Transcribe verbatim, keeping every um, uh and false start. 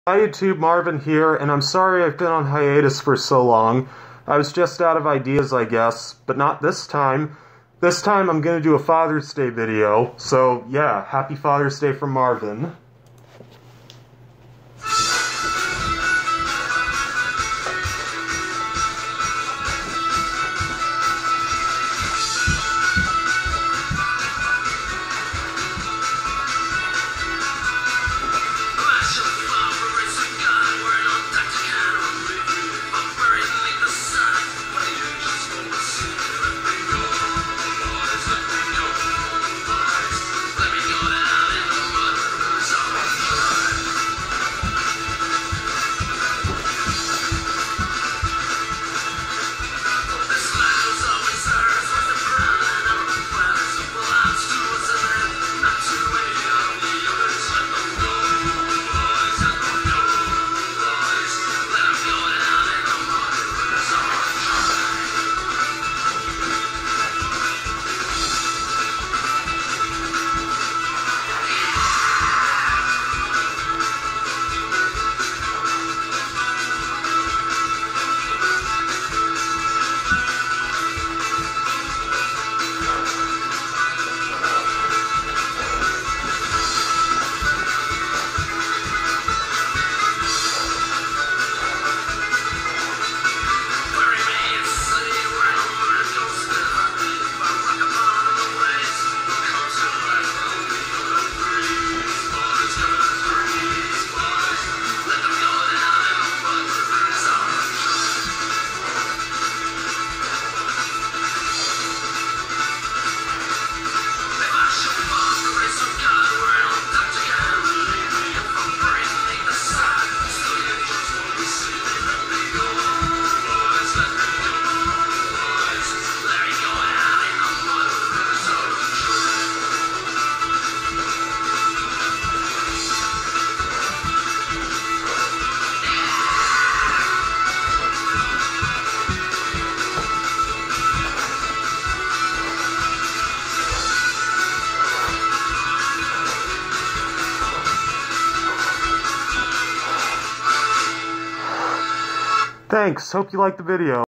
Hi YouTube, Marvin here, and I'm sorry I've been on hiatus for so long. I was just out of ideas, I guess, but not this time. This time I'm gonna do a Father's Day video, so yeah, happy Father's Day from Marvin. Thanks, hope you liked the video.